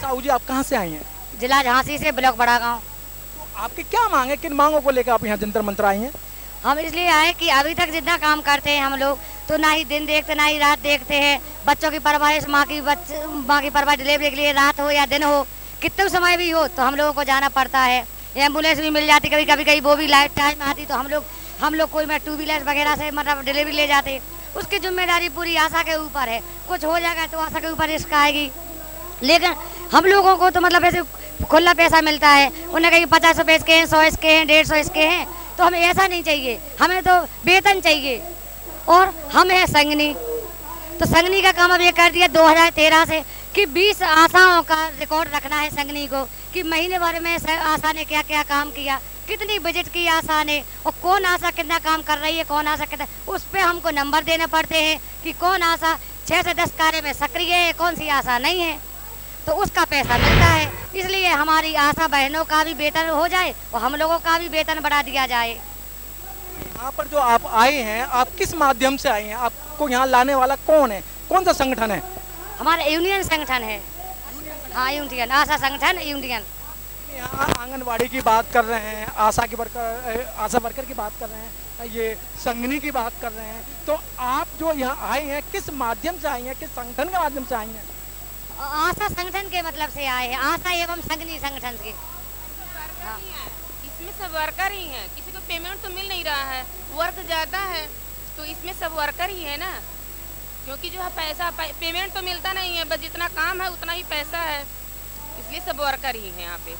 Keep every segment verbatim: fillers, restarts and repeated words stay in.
साहू जी, आप कहाँ से आई हैं? जिला झांसी से, ब्लॉक बड़ा गाँव। तो आपकी क्या मांग है, किन मांगों को लेकर आप यहाँ जंतर मंतर आई हैं? हम इसलिए आए कि अभी तक जितना काम करते हैं हम लोग, तो ना ही दिन देखते ना ही रात देखते हैं। बच्चों की परवरिश, माँ की बच माँ की परवरिश डिलीवरी के लिए रात हो या दिन हो, कितने समय भी हो, तो हम लोगों को जाना पड़ता है। एम्बुलेंस भी मिल जाती कभी कभी, कहीं वो भी लाइट टाइम आती तो हम लोग हम लोग कोई में टू व्हीलर वगैरह से मतलब डिलीवरी ले जाते। उसकी जिम्मेदारी पूरी आशा के ऊपर है। कुछ हो जाएगा तो आशा के ऊपर रिस्क आएगी, लेकिन हम लोगों को तो मतलब ऐसे खुला पैसा मिलता है। उन्हें कहीं पचास रुपये इसके हैं, सौ इसके हैं, डेढ़ सौ इसके हैं, तो हमें ऐसा नहीं चाहिए। हमें तो वेतन चाहिए। और हम है संगनी, तो संगनी का काम अब ये कर दिया दो हज़ार तेरह से कि बीस आशाओं का रिकॉर्ड रखना है संगनी को, कि महीने भर में आशा ने क्या क्या काम किया, कितनी बजट की आशा ने, और कौन आशा कितना काम कर रही है, कौन आशा कितना, उस पर हमको नंबर देने पड़ते हैं कि कौन आशा छः से दस कार्य में सक्रिय है, कौन सी आशा नहीं है, तो उसका पैसा मिलता है। इसलिए हमारी आशा बहनों का भी वेतन हो जाए और हम लोगों का भी वेतन बढ़ा दिया जाए। यहाँ पर जो आप आए हैं, आप किस माध्यम से आए हैं? आपको यहाँ लाने वाला कौन है, कौन सा संगठन है? हमारा यूनियन संगठन है। हाँ, यूनियन, आशा संगठन यूनियन। यहाँ आंगनवाड़ी की बात कर रहे हैं, आशा की वर्कर, आशा वर्कर की बात कर रहे हैं, ये संगनी की बात कर रहे हैं, तो आप जो यहाँ आए हैं किस माध्यम से आए हैं, किस संगठन के माध्यम से आए हैं? आशा संगठन के मतलब से आए हैं, आशा एवं संगनी संगठन के। हाँ। इसमें सब वर्कर ही हैं, किसी को पेमेंट तो मिल नहीं रहा है, वर्क ज़्यादा है, तो इसमें सब वर्कर ही है ना, क्योंकि जो है पैसा पेमेंट तो मिलता नहीं है, बस जितना काम है उतना ही पैसा है, इसलिए सब वर्कर ही हैं यहाँ पे।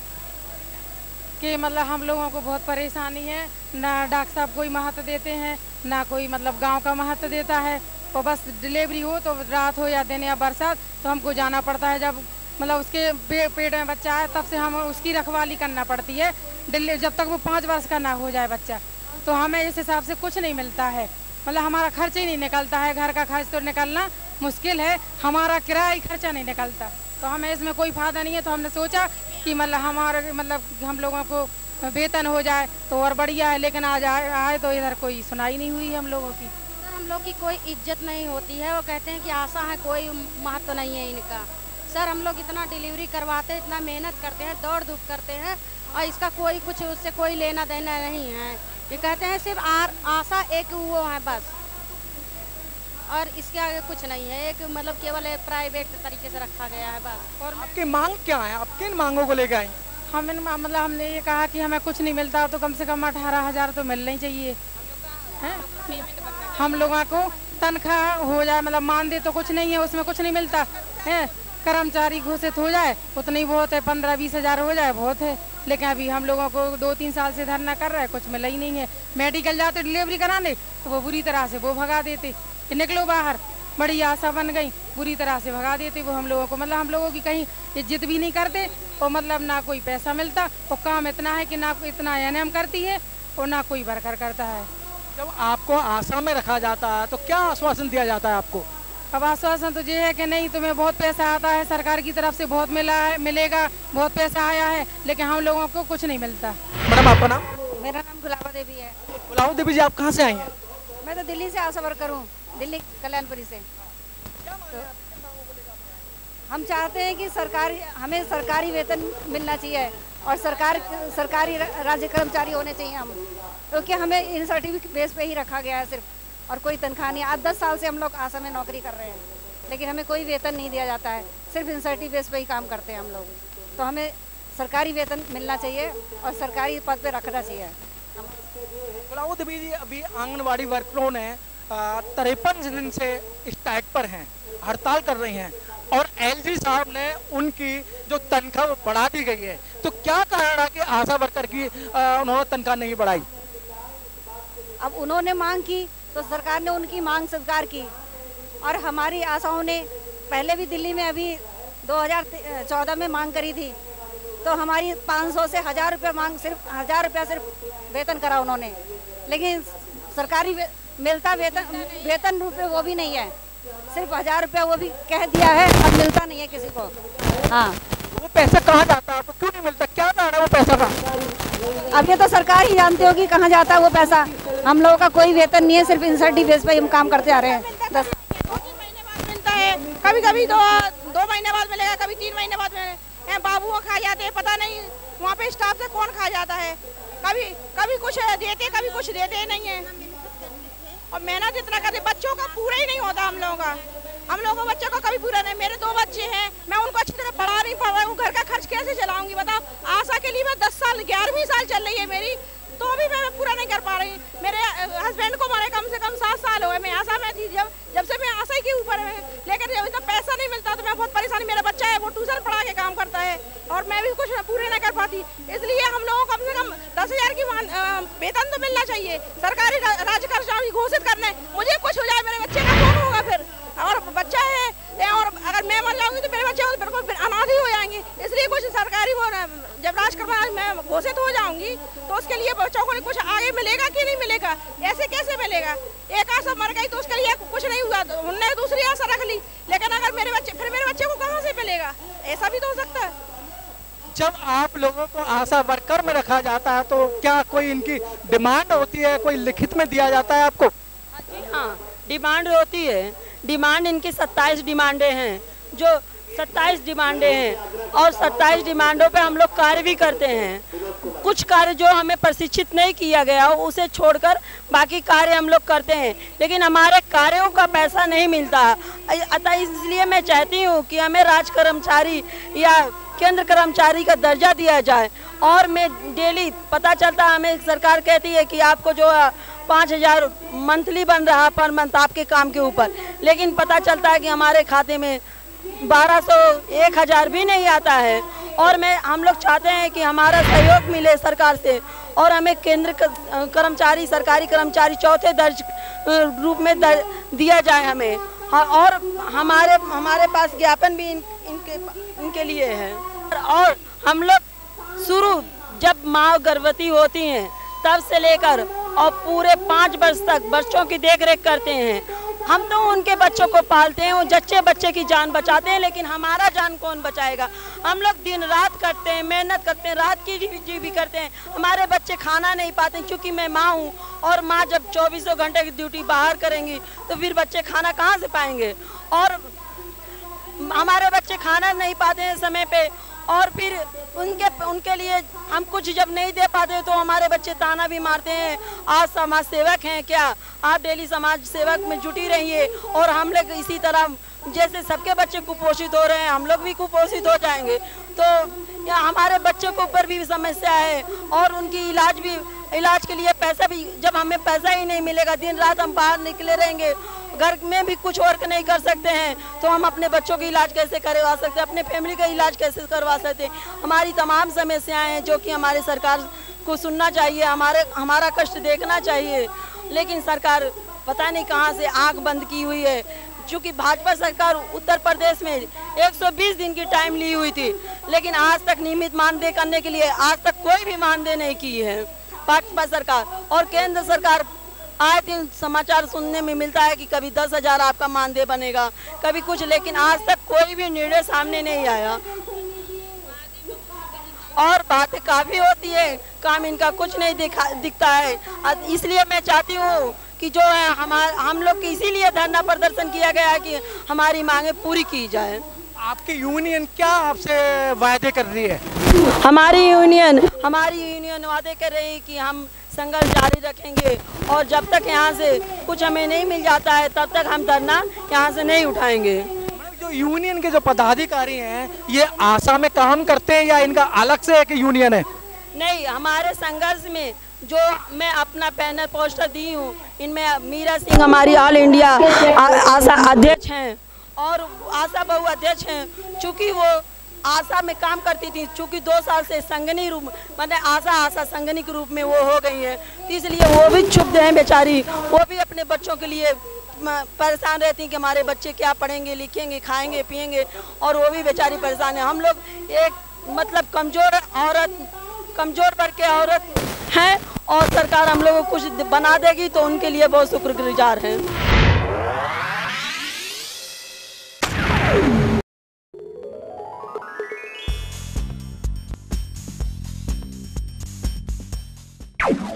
कि मतलब हम लोगों को बहुत परेशानी है, ना डॉक्टर साहब कोई महत्व देते हैं, ना कोई मतलब गांव का महत्व देता है, और बस डिलीवरी हो तो रात हो या दिन या बरसात तो हमको जाना पड़ता है। जब मतलब उसके पे, पेट में बच्चा है तब से हम उसकी रखवाली करना पड़ती है, डिलीवरी जब तक वो पाँच वर्ष का ना हो जाए बच्चा, तो हमें इस हिसाब से कुछ नहीं मिलता है। मतलब हमारा खर्च ही नहीं निकलता है, घर का खर्च तो निकलना मुश्किल है, हमारा किराया खर्चा नहीं निकलता, तो हमें इसमें कोई फ़ायदा नहीं है। तो हमने सोचा कि मतलब हमारे मतलब हम लोगों को वेतन हो जाए तो और बढ़िया है, लेकिन आज आए आए तो इधर कोई सुनाई नहीं हुई हम लोगों की। हम लोग की कोई इज्जत नहीं होती है, वो कहते हैं कि आशा है, कोई महत्व नहीं है इनका। सर हम लोग इतना डिलीवरी करवाते हैं, इतना मेहनत करते हैं, दौड़ धूप करते हैं, और इसका कोई कुछ उससे कोई लेना देना नहीं है। ये कहते हैं सिर्फ आर, आशा एक वो है बस, और इसके आगे कुछ नहीं है, एक मतलब केवल एक प्राइवेट तरीके से रखा गया है बस। और आपकी मांग क्या है, आप किन मांगों को लेकर आई? हम मतलब हमने ये कहा कि हमें कुछ नहीं मिलता तो कम से कम अठारह हजार तो मिलना ही चाहिए है? हम लोगों को तनख्वाह हो जाए, मतलब मानदेय तो कुछ नहीं है, उसमें कुछ नहीं मिलता है। कर्मचारी घोषित हो जाए उतना ही बहुत है, पंद्रह बीस हजार हो जाए बहुत है, लेकिन अभी हम लोगों को दो तीन साल से धरना कर रहा है, कुछ मिला ही नहीं है। मेडिकल जाते डिलीवरी कराने तो वो बुरी तरह से वो भगा देते कि निकलो बाहर, बड़ी आशा बन गई, बुरी तरह से भगा देते वो हम लोगों को। मतलब हम लोगों की कहीं इज्जत भी नहीं करते, और मतलब ना कोई पैसा मिलता, और काम इतना है कि ना इतना एन एम करती है और ना कोई वर्कर करता है। जब आपको आशा में रखा जाता है तो क्या आश्वासन दिया जाता है आपको? अब आश्वासन तो ये है कि नहीं तुम्हें बहुत पैसा आता है, सरकार की तरफ से बहुत मिला है, मिलेगा, बहुत पैसा आया है, लेकिन हम लोगों को कुछ नहीं मिलता। मैडम आपका नाम? मेरा नाम गुलाबा देवी है। गुलाबा देवी जी, आप कहाँ से आई हैं? मैं तो दिल्ली से आशा वर्कर हूँ, दिल्ली कल्याणपुरी से। तो हम चाहते हैं कि सरकारी हमें सरकारी वेतन मिलना चाहिए, और सरकार सरकारी राज्य कर्मचारी होने चाहिए हम, क्योंकि तो हमें इन सर्टिफिकेट बेस पे ही रखा गया है सिर्फ, और कोई तनख्वाह नहीं। आज दस साल से हम लोग आशा में नौकरी कर रहे हैं, लेकिन हमें कोई वेतन नहीं दिया जाता है, सिर्फ इन सर्टिफिकेट बेस पे ही काम करते हैं हम लोग। तो हमें सरकारी वेतन मिलना चाहिए और सरकारी पद पे रखना चाहिए। गुलाबा देवी जी, अभी आंगनवाड़ी वर्करों ने तिरपन दिन से स्ट्राइक पर हैं, हड़ताल कर रही हैं, और एलजी साहब ने उनकी जो तनख्वाह वो बढ़ा दी गई है, तो क्या कारण है कि आशा वर्कर की आ, उन्होंने तनख्वाह नहीं बढ़ाई? अब उन्होंने मांग की तो सरकार ने उनकी मांग स्वीकार की, और हमारी आशाओं ने पहले भी दिल्ली में अभी दो हज़ार चौदह में मांग करी थी, तो हमारी पाँच सौ से हज़ार रुपये मांग, सिर्फ हज़ार रुपया सिर्फ वेतन करा उन्होंने, लेकिन सरकारी वे, मिलता वेतन वेतन रुपये वो भी नहीं है, सिर्फ हज़ार रुपया वो भी कह दिया है, अब मिलता नहीं है किसी को। हाँ, वो पैसा कहाँ जाता है, आपको क्यों नहीं मिलता, क्या कारण है वो पैसा का? अब ये तो सरकार ही जानती होगी कहाँ जाता है वो पैसा। हम लोगों का कोई वेतन नहीं है, सिर्फ इंसर्टी बेस पे हम काम करते आ रहे हैं। दस महीने बाद मिलता है, कभी कभी दो दो महीने बाद मिलेगा, जाएगा, कभी तीन महीने बाद में बाबू खा जाते हैं, पता नहीं वहाँ पे स्टाफ से कौन खा जाता है। कभी कभी कुछ देते, कभी कुछ देते नहीं है। और मेहनत इतना करते, बच्चों का पूरा ही नहीं होता हम लोगों का। हम लोगों के बच्चों का कभी पूरा नहीं। मेरे दो बच्चे हैं, मैं उनको अच्छी तरह पढ़ा नहीं पा रहा हूँ, घर का खर्च कैसे चलाऊंगी बताओ। आशा के लिए मैं दस साल ग्यारहवीं साल चल रही है मेरी, तो भी मैं पूरा नहीं कर पा रही। मेरे हस्बैंड को मारे कम से कम सात साल हो गए, मैं आशा में थी, जब जब से मैं आशा के ऊपर है, लेकिन जब इतना पैसा नहीं मिलता तो मैं बहुत परेशानी। मेरा बच्चा है, वो ट्यूशन पढ़ा के काम करता है और मैं भी कुछ पूरे नहीं कर पाती। इसलिए हम लोगों को कम से कम दस हजार की वेतन तो मिलना चाहिए। सरकारी राज्य कर्मचारी घोषित करने, मुझे कुछ हो जाए मेरे बच्चे का कौन होगा फिर। और बच्चा है, और अगर मैं मर जाऊंगी तो मेरे बच्चे बिल्कुल अनाथ ही हो जाएंगे। इसलिए कुछ सरकारी वो जब राजकर्मचारी मैं घोषित हो जाऊंगी तो उसके लिए बच्चों को कुछ आगे मिलेगा कि नहीं मिलेगा, ऐसे कैसे मिलेगा। एक आशा मर गई तो उसके लिए कुछ नहीं हुआ, तो उनने दूसरी आशा रख ली, लेकिन अगर मेरे बच्चे फिर मेरे बच्चे को कहाँ से मिलेगा, ऐसा भी तो हो सकता है। जब आप लोगों को आशा वर्कर में रखा जाता है तो क्या कोई इनकी डिमांड होती है, कोई लिखित में दिया जाता है आपको? जी हाँ, डिमांड होती है। डिमांड इनकी सत्ताईस डिमांडें हैं, जो सत्ताईस डिमांडें हैं और सत्ताईस डिमांडों पे हम लोग कार्य भी करते हैं। कुछ कार्य जो हमें प्रशिक्षित नहीं किया गया हो उसे छोड़कर बाकी कार्य हम लोग करते हैं, लेकिन हमारे कार्यों का पैसा नहीं मिलता। अतः इसलिए मैं चाहती हूँ कि हमें राज्य कर्मचारी या केंद्र कर्मचारी का दर्जा दिया जाए। और मैं डेली पता चलता है, हमें सरकार कहती है कि आपको जो पाँच हजार मंथली बन रहा है पर मंथ आपके काम के ऊपर, लेकिन पता चलता है कि हमारे खाते में बारह सौ एक हज़ार भी नहीं आता है। और मैं हम लोग चाहते हैं कि हमारा सहयोग मिले सरकार से और हमें केंद्र कर्मचारी, सरकारी कर्मचारी चौथे दर्ज रूप में दर, दिया जाए हमें। और हमारे हमारे पास ज्ञापन भी इन, इनके इनके लिए है। और हम लोग शुरू जब माँ गर्भवती होती हैं तब से लेकर और पूरे पाँच वर्ष तक बच्चों की देखरेख करते हैं। हम तो उनके बच्चों को पालते हैं, वो जच्चे बच्चे की जान बचाते हैं, लेकिन हमारा जान कौन बचाएगा। हम लोग दिन रात करते हैं, मेहनत करते हैं, रात की जी भी करते हैं, हमारे बच्चे खाना नहीं पाते क्योंकि मैं माँ हूँ। और माँ जब चौबीसों घंटे की ड्यूटी बाहर करेंगी तो फिर बच्चे खाना कहाँ से पाएंगे। और हमारे बच्चे खाना नहीं पाते हैं समय पे, और फिर उनके उनके लिए हम कुछ जब नहीं दे पाते तो हमारे बच्चे ताना भी मारते हैं, आज समाज सेवक हैं क्या, आप डेली समाज सेवक में जुटी रहिए। और हम लोग इसी तरह जैसे सबके बच्चे कुपोषित हो रहे हैं, हम लोग भी कुपोषित हो जाएंगे। तो या हमारे बच्चों के ऊपर भी समस्या है और उनकी इलाज भी इलाज के लिए पैसा भी, जब हमें पैसा ही नहीं मिलेगा, दिन रात हम बाहर निकले रहेंगे, घर में भी कुछ वर्क नहीं कर सकते हैं, तो हम अपने बच्चों का इलाज कैसे करवा सकते हैं, अपने फैमिली का इलाज कैसे करवा सकते हैं। हमारी तमाम समस्याएं हैं जो कि हमारे सरकार को सुनना चाहिए, हमारे हमारा कष्ट देखना चाहिए, लेकिन सरकार पता नहीं कहां से आंख बंद की हुई है। चूँकि भाजपा सरकार उत्तर प्रदेश में एक सौ बीस दिन की टाइम ली हुई थी, लेकिन आज तक नियमित मानदेय करने के लिए आज तक कोई भी मानदेय नहीं की है भाजपा सरकार। और केंद्र सरकार आए दिन समाचार सुनने में मिलता है कि कभी दस हजार आपका मानदेय बनेगा, कभी कुछ, लेकिन आज तक कोई भी निर्णय सामने नहीं आया। और बातें काफ़ी होती है, काम इनका कुछ नहीं दिखा दिखता है। इसलिए मैं चाहती हूँ कि जो है हमार हम लोग की इसीलिए धरना प्रदर्शन किया गया है कि हमारी मांगे पूरी की जाए। आपकी यूनियन क्या आपसे वादे कर रही है? हमारी यूनियन हमारी यूनियन वादे कर रही है कि हम संघर्ष जारी रखेंगे और जब तक यहाँ से कुछ हमें नहीं मिल जाता है तब तक हम धरना यहाँ से नहीं उठाएंगे। जो यूनियन के जो पदाधिकारी हैं ये आशा में काम करते हैं या इनका अलग से एक यूनियन है? नहीं, हमारे संघर्ष में जो मैं अपना पैनल पोस्टर दी हूँ, इनमें मीरा सिंह हमारी ऑल इंडिया आशा अध्यक्ष हैं और आशा बहु अध्यक्ष हैं। चूँकि वो आशा में काम करती थी, चूँकि दो साल से संगनी रूप मतलब आशा आशा संगनी के रूप में वो हो गई है, इसलिए वो भी क्षुब्ध हैं बेचारी। वो भी अपने बच्चों के लिए परेशान रहती हैं कि हमारे बच्चे क्या पढ़ेंगे, लिखेंगे, खाएंगे, पिएंगे, और वो भी बेचारी परेशान है। हम लोग एक मतलब कमज़ोर औरत कमज़ोर वर्ग के औरत हैं और सरकार हम लोगों को कुछ बना देगी तो उनके लिए बहुत शुक्रगुजार हैं।